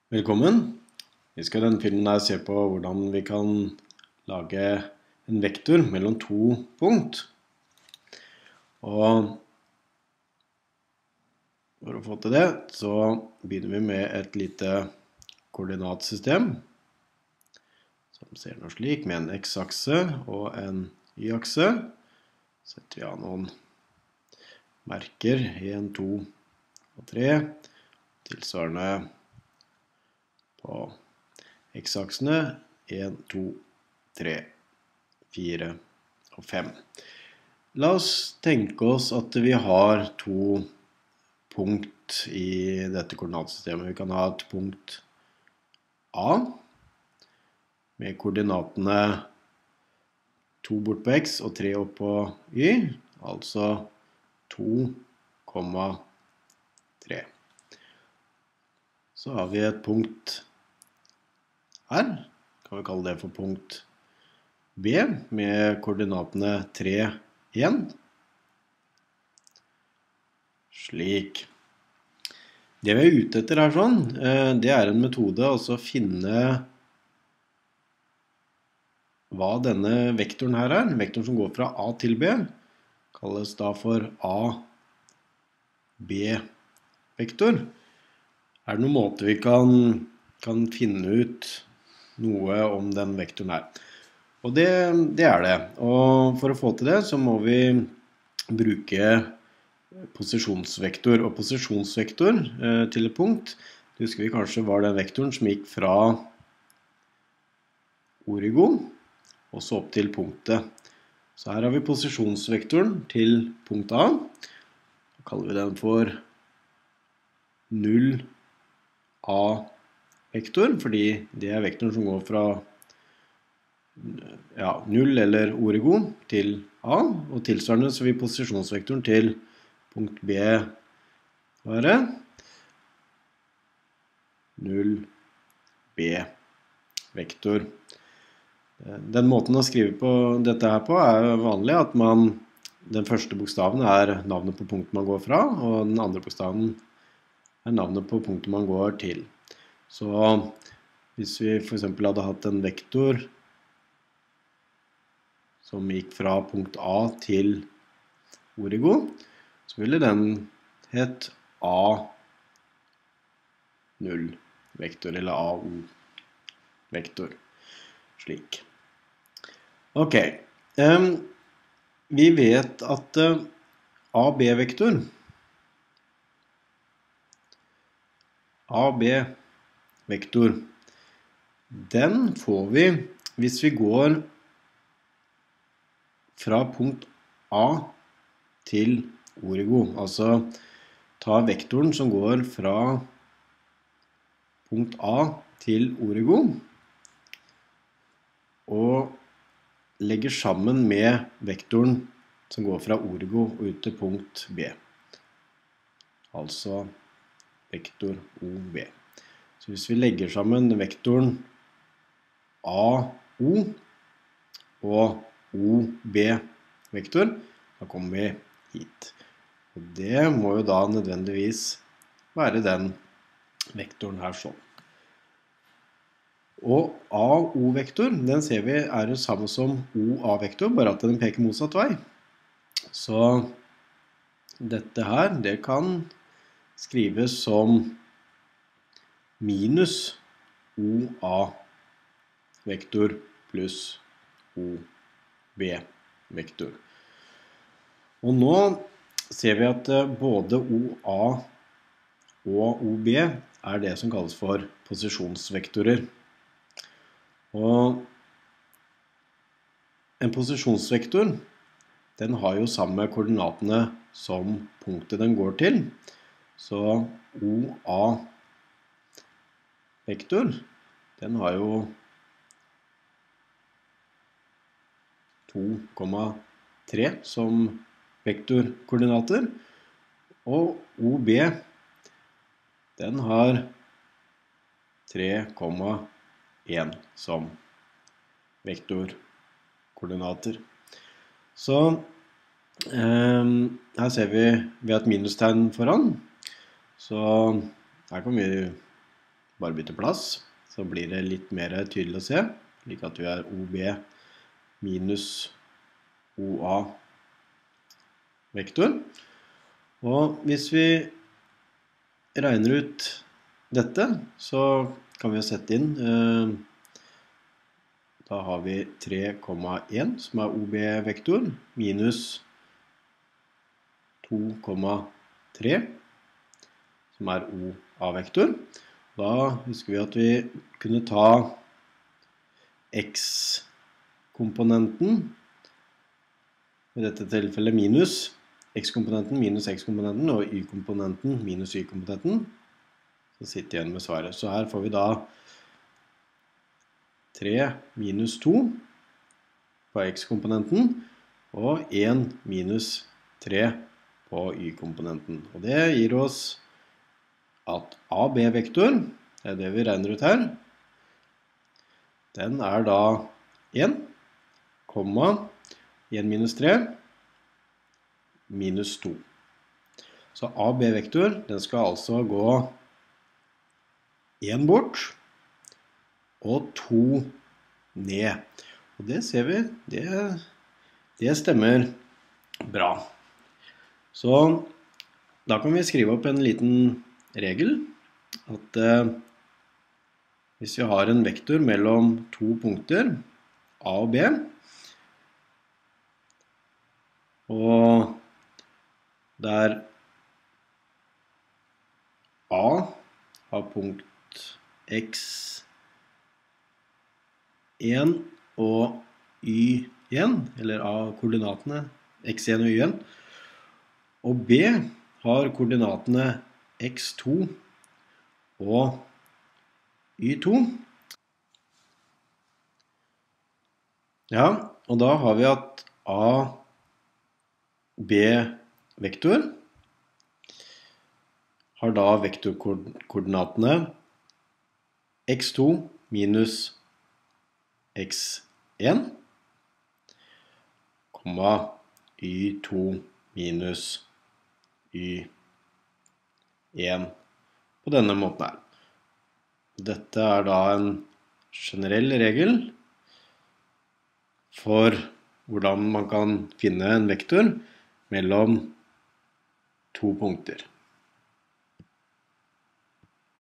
Velkommen. Vi skal i denne filmen her se på hvordan vi kan lage en vektor mellom to punkt. Og for å få til det, så begynner vi med et lite koordinatsystem som ser noe slik, med en x-akse og en y-akse. Setter vi av noen merker, 1, 2 og 3, tilsvarende på x-aksene 1, 2, 3, 4 og 5. La oss tenke oss at vi har to punkt i dette koordinatsystemet. Vi kan ha et punkt A med koordinatene 2 bort på x og 3 opp på y, altså 2, 3. Så har vi et punkt her, kan vi kalle det for punkt B, med koordinatene 3, 1. Slik. Det vi er ute etter her sånn, det er en metode å finne hva denne vektoren her er. Vektoren som går fra A til B, kalles da for A-B-vektor. Er det noen måte vi kan finne ut noe om den vektoren her? Og det er det. Og for å få til det så må vi bruke posisjonsvektor. Og posisjonsvektor til et punkt, det husker vi kanskje var den vektoren som gikk fra origo og så opp til punktet. Så her har vi posisjonsvektoren til punkt A. Da kaller vi den for 0 A-vektor, fordi det er vektoren som går fra 0 eller origo til A, og tilsvarende så vil posisjonsvektoren til punkt B være 0 B-vektor. Den måten å skrive på dette her på er vanlig at den første bokstaven er navnet på punktet man går fra, og den andre bokstaven er navnet på punktet man går til. Så hvis vi for eksempel hadde hatt en vektor som gikk fra punkt A til origo, så ville den hett A0-vektor, eller AO-vektor. Slik. Ok. Vi vet at AB-vektor den får vi hvis vi går fra punkt A til origo. Altså ta vektoren som går fra punkt A til origo og legger sammen med vektoren som går fra origo og ut til punkt B. Altså vektor OB. Så hvis vi legger sammen vektoren AO og OB-vektor, da kommer vi hit. Og det må jo da nødvendigvis være den vektoren her sånn. Og AO-vektor, den ser vi er det samme som OA-vektor, bare at den peker motsatt vei. Så dette her, det kan skrives som minus OA-vektor pluss OB-vektor. Og nå ser vi at både OA og OB er det som kalles for posisjonsvektorer. Og en posisjonsvektor, den har jo samme koordinatene som punktet den går til. Så OA-vektor, den har jo 2,3 som vektorkoordinater, og OB, den har 3,1 som vektorkoordinater. Så her ser vi et minustegn foran, så her kan vi bare bytte plass, så blir det litt mer tydelig å se, slik at vi har OB minus OA-vektor. Og hvis vi regner ut dette, så kan vi sette inn, da har vi 3,1 som er OB-vektor, minus 2,3 som er OA-vektor. Da husker vi at vi kunne ta x-komponenten, i dette tilfellet minus x-komponenten minus x-komponenten, og y-komponenten minus y-komponenten, så sitter igjen med svaret. Så her får vi da 3 minus 2 på x-komponenten, og 1 minus 3 på y-komponenten. Og det gir oss at AB-vektor, det er det vi regner ut her, den er da 1, 1 minus 3, minus 2. Så AB-vektor, den skal altså gå 1 bort, og 2 ned. Og det ser vi, det stemmer bra. Så da kan vi skrive opp en liten regel, at hvis vi har en vektor mellom to punkter, A og B, og der A har punkt x1 og y1, eller A-koordinatene x1 og y1, og B har koordinatene x2 og y2. Ja, og da har vi at AB-vektor har da vektorkoordinatene x2 minus x1, y2 minus y1 på denne måten her. Dette er da en generell regel for hvordan man kan finne en vektor mellom to punkter.